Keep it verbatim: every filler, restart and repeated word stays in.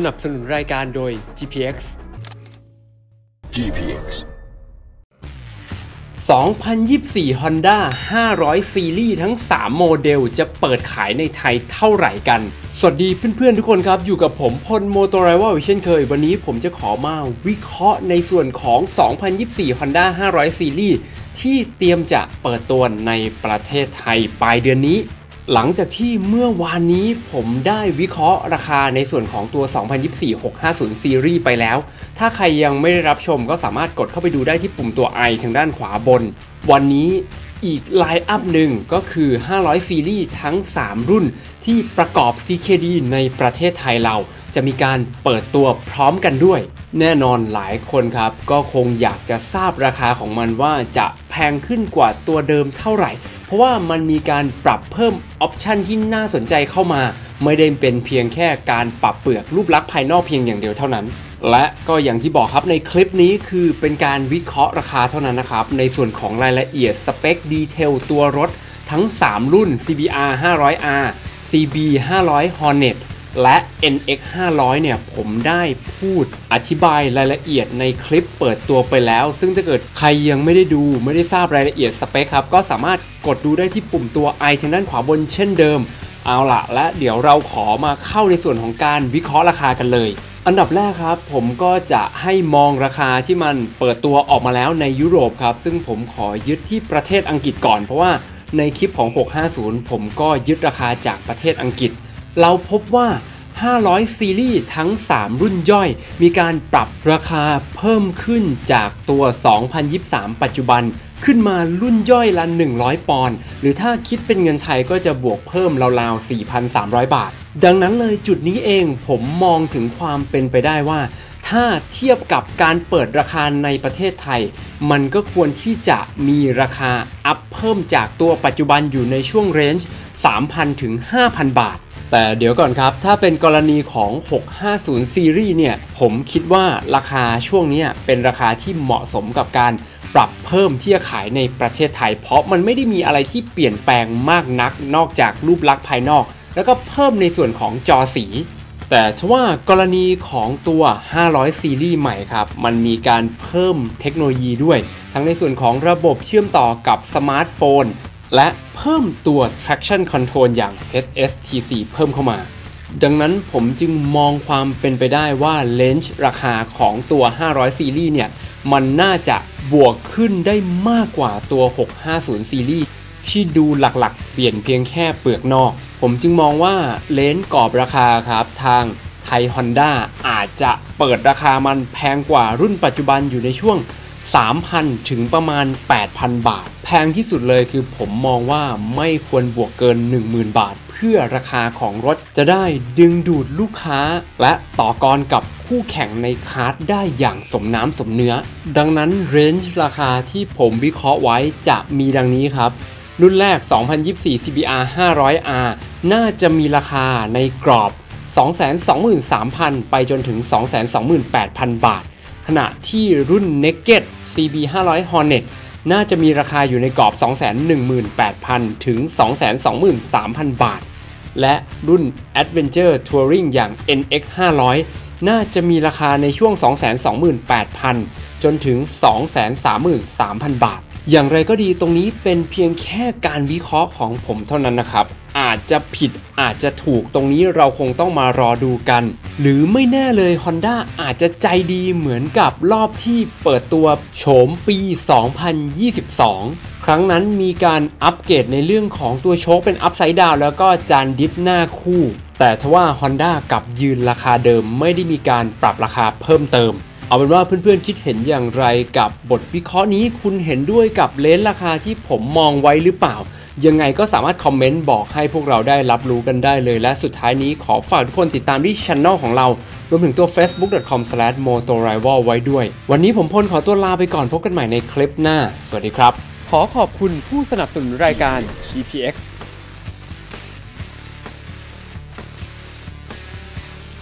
นับสนุนรายการโดย จี พี เอ็กซ์จี พี เอ็กซ์สองพันยี่สิบสี่ Honda ห้าร้อย ซีรีส์ทั้งสามโมเดลจะเปิดขายในไทยเท่าไหร่กันสวัสดีเพื่อนๆทุกคนครับอยู่กับผมพล Motorrival เช่นเคยวันนี้ผมจะขอมาวิเคราะห์ในส่วนของ สองพันยี่สิบสี่ Honda ห้าร้อย ซีรีส์ที่เตรียมจะเปิดตัวในประเทศไทยปลายเดือนนี้หลังจากที่เมื่อวานนี้ผมได้วิเคราะห์ราคาในส่วนของตัว สองพันยี่สิบสี่ หกห้าศูนย์ ซีรีส์ไปแล้วถ้าใครยังไม่ได้รับชมก็สามารถกดเข้าไปดูได้ที่ปุ่มตัว I ทางด้านขวาบนวันนี้อีกไลน์อัพหนึ่งก็คือห้าร้อยซีรีส์ทั้งสามรุ่นที่ประกอบ ซี เค ดี ในประเทศไทยเราจะมีการเปิดตัวพร้อมกันด้วยแน่นอนหลายคนครับก็คงอยากจะทราบราคาของมันว่าจะแพงขึ้นกว่าตัวเดิมเท่าไหร่เพราะว่ามันมีการปรับเพิ่มออปชันที่น่าสนใจเข้ามาไม่ได้เป็นเพียงแค่การปรับเปลือกรูปลักษณ์ภายนอกเพียงอย่างเดียวเท่านั้นและก็อย่างที่บอกครับในคลิปนี้คือเป็นการวิเคราะห์ราคาเท่านั้นนะครับในส่วนของรายละเอียดสเปคดีเทลตัวรถทั้งสามรุ่น ซี บี อาร์ ห้าร้อย อาร์ ซี บี ห้าร้อย Hornet และ เอ็น เอ็กซ์ ห้าร้อย เนี่ยผมได้พูดอธิบายรายละเอียดในคลิปเปิดตัวไปแล้วซึ่งถ้าเกิดใครยังไม่ได้ดูไม่ได้ทราบรายละเอียดสเปคครับก็สามารถกดดูได้ที่ปุ่มตัว I ทางด้านขวาบนเช่นเดิมเอาล่ะและเดี๋ยวเราขอมาเข้าในส่วนของการวิเคราะห์ราคากันเลยอันดับแรกครับผมก็จะให้มองราคาที่มันเปิดตัวออกมาแล้วในยุโรปครับซึ่งผมขอยึดที่ประเทศอังกฤษก่อนเพราะว่าในคลิปของหกห้าศูนย์ผมก็ยึดราคาจากประเทศอังกฤษเราพบว่าห้าร้อยซีรีส์ทั้งสามรุ่นย่อยมีการปรับราคาเพิ่มขึ้นจากตัว สองพันยี่สิบสาม ปัจจุบันขึ้นมารุ่นย่อยละหนึ่งร้อยปอนด์หรือถ้าคิดเป็นเงินไทยก็จะบวกเพิ่มราวๆ สี่พันสามร้อย บาทดังนั้นเลยจุดนี้เองผมมองถึงความเป็นไปได้ว่าถ้าเทียบกับการเปิดราคาในประเทศไทยมันก็ควรที่จะมีราคาอัพเพิ่มจากตัวปัจจุบันอยู่ในช่วงเรนจ์ สามพัน ถึง ห้าพัน บาทแต่เดี๋ยวก่อนครับถ้าเป็นกรณีของหกห้าศูนย์ซีรีส์เนี่ยผมคิดว่าราคาช่วงนี้เป็นราคาที่เหมาะสมกับการปรับเพิ่มที่จะขายในประเทศไทยเพราะมันไม่ได้มีอะไรที่เปลี่ยนแปลงมากนักนอกจากรูปลักษณ์ภายนอกแล้วก็เพิ่มในส่วนของจอสีแต่ทว่ากรณีของตัวห้าร้อยซีรีส์ใหม่ครับมันมีการเพิ่มเทคโนโลยีด้วยทั้งในส่วนของระบบเชื่อมต่อกับสมาร์ทโฟนและเพิ่มตัว traction control อย่าง เอช เอส ที ซี เพิ่มเข้ามาดังนั้นผมจึงมองความเป็นไปได้ว่าเลนจ์ราคาของตัวห้าร้อยซีรีส์เนี่ยมันน่าจะบวกขึ้นได้มากกว่าตัวหกห้าศูนย์ซีรีส์ที่ดูหลักๆเปลี่ยนเพียงแค่เปลือกนอกผมจึงมองว่าเลนจ์กรอบราคาครับทางไทย Honda อาจจะเปิดราคามันแพงกว่ารุ่นปัจจุบันอยู่ในช่วงสามพัน ถึงประมาณ แปดพัน บาทแพงที่สุดเลยคือผมมองว่าไม่ควรบวกเกิน หนึ่งหมื่น บาทเพื่อราคาของรถจะได้ดึงดูดลูกค้าและต่อกรกับคู่แข่งในคาร์ทได้อย่างสมน้ำสมเนื้อดังนั้นเรนจ์ราคาที่ผมวิเคราะห์ไว้จะมีดังนี้ครับรุ่นแรก สองพันยี่สิบสี่ ซี บี อาร์ ห้าร้อย อาร์ น่าจะมีราคาในกรอบ สองแสนสองหมื่นสามพัน ไปจนถึง สองแสนสองหมื่นแปดพัน บาทขณะที่รุ่น Naked ซี บี ห้าร้อย Hornet น่าจะมีราคาอยู่ในกรอบ สองแสนหนึ่งหมื่นแปดพัน ถึง สองแสนสองหมื่นสามพัน บาทและรุ่น Adventure Touring อย่าง เอ็น เอ็กซ์ ห้าร้อย น่าจะมีราคาในช่วง สองแสนสองหมื่นแปดพัน จนถึง สองแสนสามหมื่นสามพัน บาทอย่างไรก็ดีตรงนี้เป็นเพียงแค่การวิเคราะห์ของผมเท่านั้นนะครับอาจจะผิดอาจจะถูกตรงนี้เราคงต้องมารอดูกันหรือไม่แน่เลย Honda อาจจะใจดีเหมือนกับรอบที่เปิดตัวโฉมปี สองพันยี่สิบสอง ครั้งนั้นมีการอัปเกรดในเรื่องของตัวโชคเป็นอัพไซด์ดาวน์แล้วก็จานดิสหน้าคู่แต่ทว่า Honda กลับยืนราคาเดิมไม่ได้มีการปรับราคาเพิ่มเติมเอาเป็นว่าเพื่อนๆคิดเห็นอย่างไรกับบทวิเคราะห์นี้คุณเห็นด้วยกับเลนจ์ราคาที่ผมมองไว้หรือเปล่ายังไงก็สามารถคอมเมนต์บอกให้พวกเราได้รับรู้กันได้เลยและสุดท้ายนี้ขอฝากทุกคนติดตามที่ช่องของเรารวมถึงตัว เฟซบุ๊ก ดอท คอม สแลช โมโตไรวัล ไว้ด้วยวันนี้ผมพลขอตัวลาไปก่อนพบกันใหม่ในคลิปหน้าสวัสดีครับขอขอบคุณผู้สนับสนุนรายการ จี พี เอ็กซ์